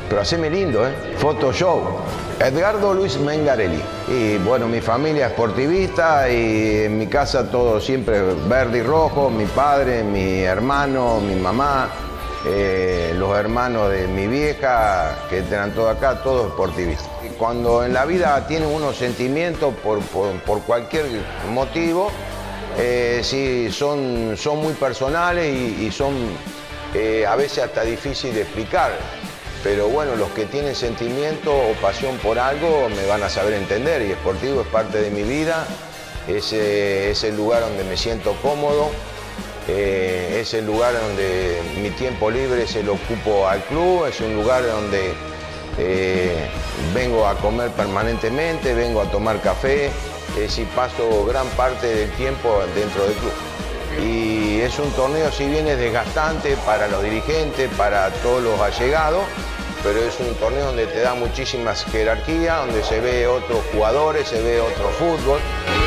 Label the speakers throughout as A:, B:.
A: pero haceme lindo, ¿eh? Photoshop. Edgardo Luis Mengarelli. Y bueno, mi familia es esportivista y en mi casa todo siempre verde y rojo. Mi padre, mi hermano, mi mamá, los hermanos de mi vieja, que eran todos acá, todos esportivistas. Y cuando en la vida tiene unos sentimientos por cualquier motivo, sí, son muy personales y son a veces hasta difíciles de explicar. Pero bueno, los que tienen sentimiento o pasión por algo me van a saber entender, y Sportivo es parte de mi vida, es el lugar donde me siento cómodo, es el lugar donde mi tiempo libre se lo ocupo al club, es un lugar donde vengo a comer permanentemente, vengo a tomar café, y paso gran parte del tiempo dentro del club. Y es un torneo, si bien es desgastante para los dirigentes, para todos los allegados, pero es un torneo donde te da muchísima jerarquía, donde se ve otros jugadores, se ve otro fútbol.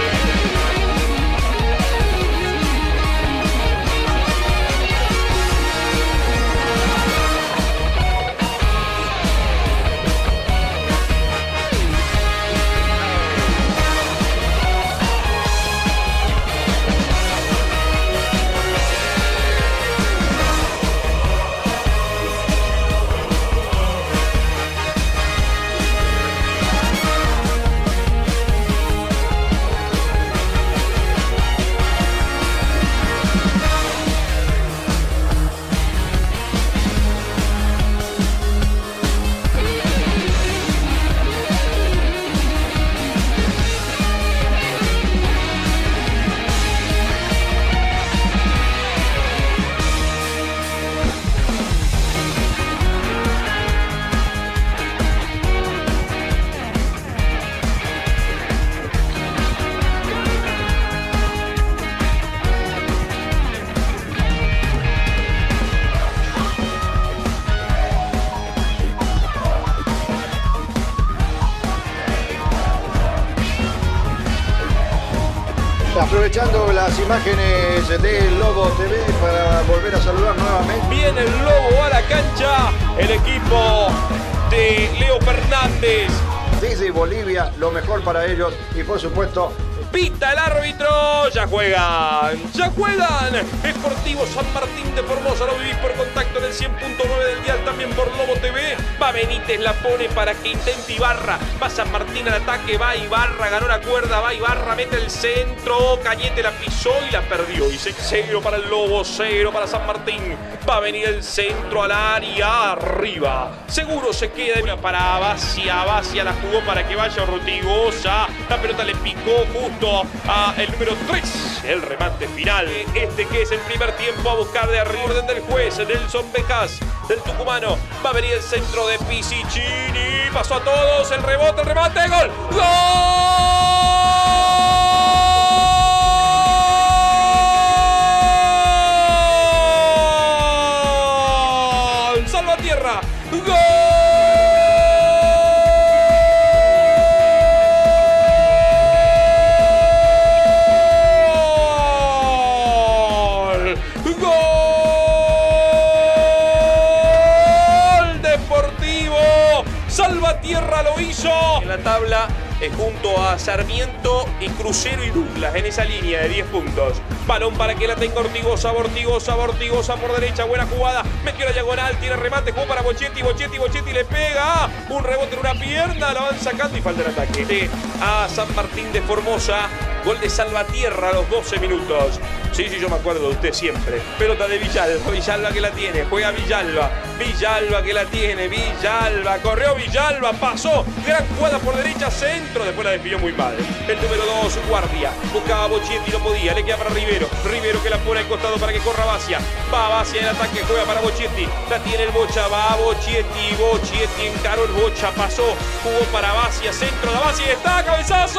B: Aprovechando las imágenes de Lobo TV para volver a saludar nuevamente.
C: Viene el Lobo a la cancha, el equipo de Leo Fernández.
B: Desde Bolivia, lo mejor para ellos y por supuesto...
C: Pita el árbitro, ya juegan. Sportivo San Martín de Formosa, lo vivís por contacto en el 100.9 del dial, también por Lobo TV. Va Benítez, la pone para que intente Ibarra. Va San Martín al ataque, va Ibarra, ganó la cuerda, va Ibarra, mete el centro. Cañete la pisó y la perdió. Y 0 para el Lobo, 0 para San Martín. Va a venir el centro al área, arriba. Seguro se queda para Abacia. Abacia la jugó para que vaya Ortigosa. La pelota le picó justo a el número 3, el remate final. Este que es el primer tiempo a buscar de arriba. Orden del juez, Nelson Bejas, del tucumano. Va a venir el centro de Pisicini. Pasó a todos, el rebote, el remate, gol. ¡Gol! Salvatierra. ¡Gol! Salvatierra lo hizo. En la tabla junto a Sarmiento y Crucero y Douglas en esa línea de 10 puntos. Balón para que la tenga Ortigosa por derecha, buena jugada. Metió la diagonal, tiene remate, jugó para Bochetti le pega. Un rebote en una pierna, la van sacando y falta el ataque. A San Martín de Formosa. Gol de Salvatierra a los 12 minutos. Sí, yo me acuerdo de usted siempre. Pelota de Villalba, Villalba que la tiene. Juega Villalba, Villalba que la tiene. Villalba, corrió Villalba, pasó. Gran jugada por derecha, centro. Después la definió muy mal. El número 2, Guardia. Buscaba a Bochetti, no podía. Le queda para Rivero. Rivero que la pone al costado para que corra Bacia. Va Bacia en el ataque, juega para Bochetti. La tiene el Bocha, va Bochetti. Bochetti encaró el Bocha, pasó. Jugó para Bacia, centro de Bacia y está, cabezazo.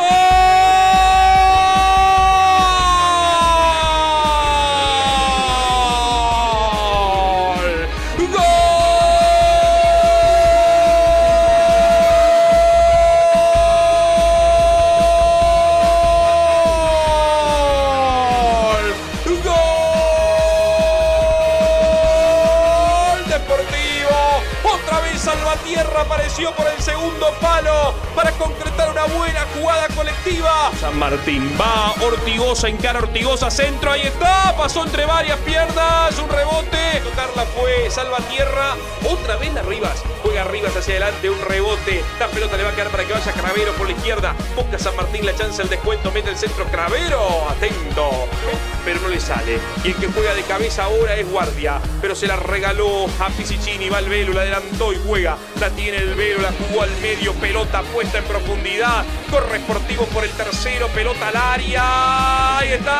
C: Salvatierra apareció por el segundo palo para concretar una buena jugada colectiva. San Martín va, Ortigosa, encara Ortigosa, centro, ahí está, pasó entre varias piernas, un rebote. Tocarla fue Salvatierra, otra vez la Rivas, juega Rivas hacia adelante, un rebote, la pelota le va a quedar para que vaya Cravero por la izquierda, busca San Martín la chance del descuento, mete el centro Cravero, atento, pero no le sale. Y el que juega de cabeza ahora es Guardia, pero se la regaló a Pisicini, va el Velo, la adelantó y juega, la tiene el Velo, la jugó al medio, pelota puesta en profundidad, corre Sportivo por el tercero, pelota al área, ahí está,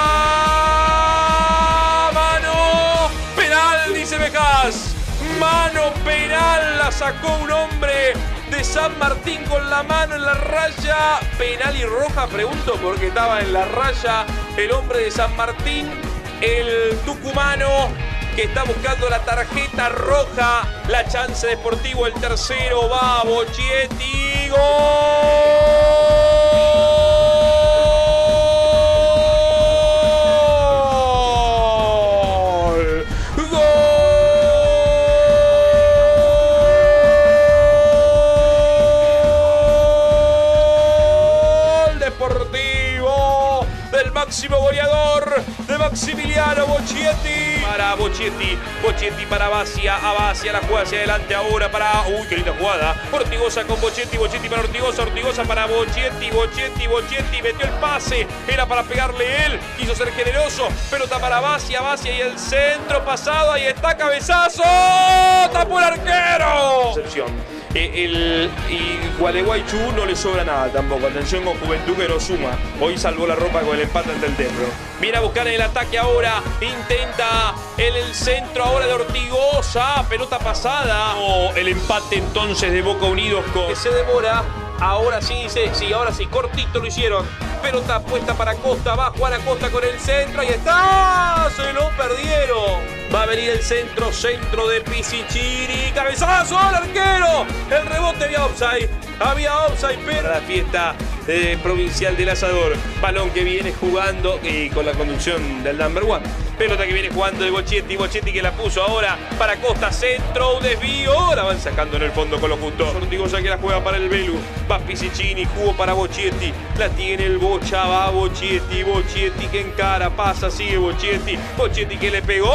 C: mano, penal, dice Bejas, mano penal, la sacó un hombre de San Martín con la mano en la raya, penal y roja, pregunto porque estaba en la raya el hombre de San Martín, el tucumano que está buscando la tarjeta roja, la chance de Sportivo, el tercero va Bochietti, ¡gol! ¡Gol de Sportivo! Del máximo goleador de Maximiliano Bochietti. Para Bochietti, Bochietti para Abacia, Abacia la juega hacia adelante ahora para... Uy, qué linda jugada. Ortigosa con Bochietti, Bochietti para Ortigosa, Ortigosa para Bochietti, Bochietti, Bochietti, metió el pase, era para pegarle él, quiso ser generoso, pelota para Abacia, Abacia y el centro pasado, ahí está, cabezazo, tapó el arquero. Excepción. Y Gualeguaychú no le sobra nada tampoco. Atención con Juventud que no suma. Hoy salvó la ropa con el empate ante el Templo. Viene a buscar en el ataque ahora. Intenta el centro ahora de Ortigosa. Pelota pasada. El empate entonces de Boca Unidos con... Que se demora. Ahora sí, ahora sí. Cortito lo hicieron. Pelota puesta para Costa. Va Juan Acosta con el centro. Ahí está. Se lo perdieron. Va a venir el centro de Pisicini. Cabezazo al arquero. El rebote había offside, pero la fiesta provincial del Asador. Balón que viene jugando con la conducción del number one. Pelota que viene jugando de Bochietti. Bochietti que la puso ahora para Costa. Centro, desvío. La van sacando en el fondo con los justos. Ortigosa que la juega para el Velu. Va Pisicini, jugó para Bochietti. La tiene el Bocha, va Bochietti. Bochietti que encara, pasa, sigue Bochietti. Bochietti que le pegó.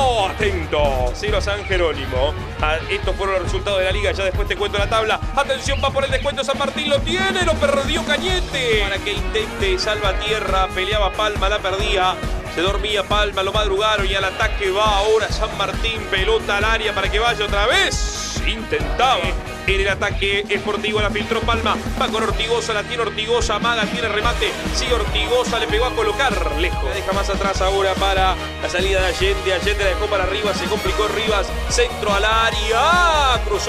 C: Atento. 0 a San Jerónimo. Estos fueron los resultados de la liga. Ya después te cuento la tabla. Atención, va por el descuento San Martín. Lo tiene, lo perdió Cañete. Para que intente Salvatierra. Peleaba Palma, la perdía. Se dormía Palma, lo madrugaron y al ataque va ahora San Martín. Pelota al área para que vaya otra vez. Intentaba en el ataque Sportivo, la filtró Palma. Va con Ortigosa, la tiene Ortigosa. Maga tiene remate. Sí, Ortigosa le pegó a colocar lejos. La deja más atrás ahora para la salida de Allende. Allende la dejó para Rivas. Se complicó Rivas. Centro al área. Cruzó.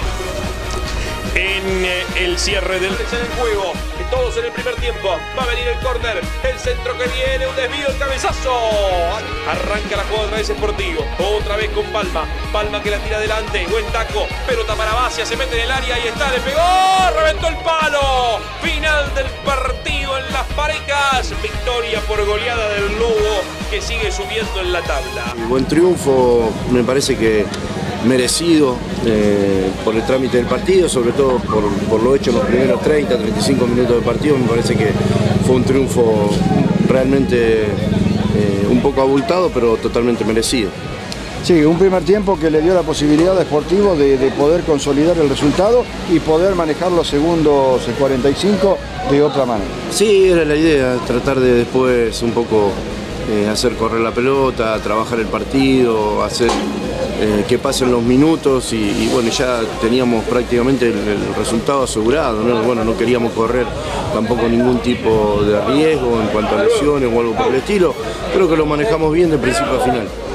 C: En el cierre del juego, todos en el primer tiempo, va a venir el córner, el centro que viene, un desvío, el cabezazo, arranca la jugada otra vez Sportivo, otra vez con Palma, Palma que la tira adelante, buen taco, pelota para Bacia, se mete en el área, ahí está, le pegó, reventó el palo, final del partido en Las Parejas, victoria por goleada del Lobo que sigue subiendo en la tabla.
D: Buen triunfo, me parece que merecido por el trámite del partido, sobre todo por lo hecho en los primeros 30, 35 minutos del partido. Me parece que fue un triunfo realmente un poco abultado, pero totalmente merecido.
E: Sí, un primer tiempo que le dio la posibilidad a Sportivo de poder consolidar el resultado y poder manejar los segundos 45 de otra manera.
D: Sí, era la idea, tratar de después un poco hacer correr la pelota, trabajar el partido, hacer que pasen los minutos y bueno, ya teníamos prácticamente el resultado asegurado, ¿no? Bueno, no queríamos correr tampoco ningún tipo de riesgo en cuanto a lesiones o algo por el estilo. Creo que lo manejamos bien de principio a final.